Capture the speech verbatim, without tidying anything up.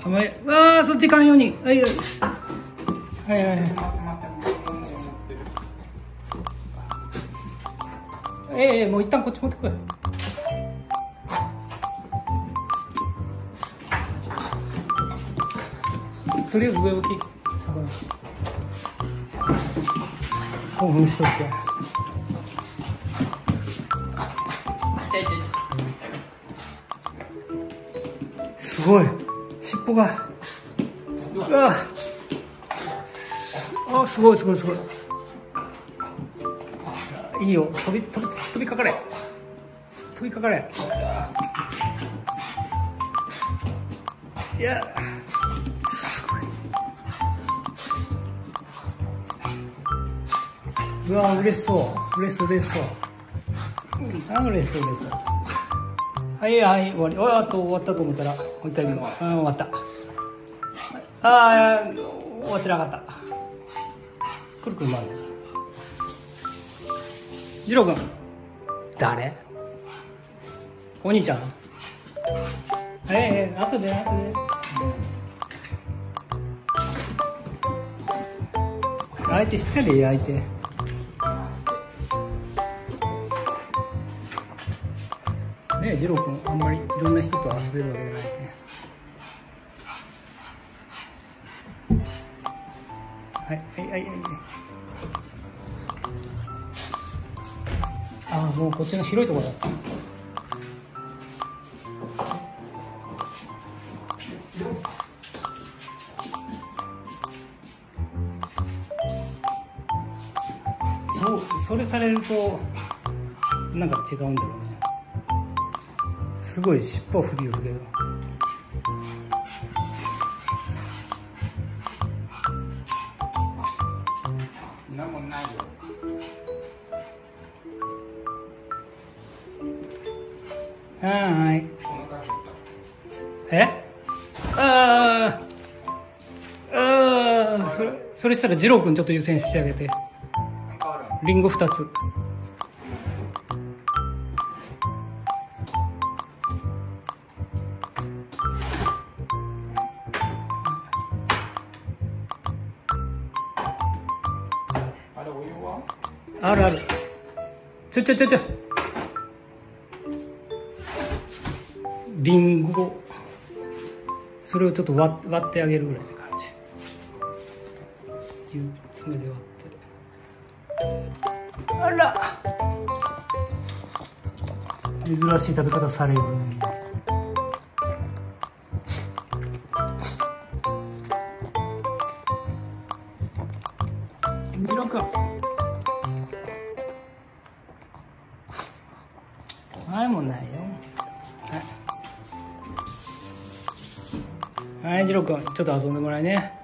甘い。わあ、そっちかんように。はいはい。はいはいはい。ええー、もう一旦こっち持ってこい。とりあえず上置き。魚。興奮しとって。すごい。尻尾が。うわあ、すごいすごいすごい。いいよ、飛び飛び飛びかかれ。飛びかかれ。いや。すごい。うわ、嬉しそう。嬉しそう嬉しそう。あ、嬉しそう嬉しそう。はいはい、終わり。おっと終わったと思ったら、もう一回見よう。うん、終わった。ああ、終わってなかった。くるくる回る。次郎くん。誰？お兄ちゃん。ええー、後で後で。相手知ってるよ、相手。ねえ、次郎くん、あんまりいろんな人と遊べるわけじゃないね。はいはいはいはい。ああ、もうこっちの広いところだ。そう、それされるとなんか違うんだろうね。すごい尻尾振りよるけど。なんもないよ。はい。え？ああ。ああ。それ、それしたら次郎くんちょっと優先してあげて。リンゴ二つ。あれ、お湯は？あるある。ちょちょちょちょ。リンゴ。それをちょっと割割ってあげるぐらいな感じ。爪で割って。あら。珍しい食べ方される。次郎くん。はい、もうないよ。はい。はい、次郎くん、ちょっと遊んでもらいね。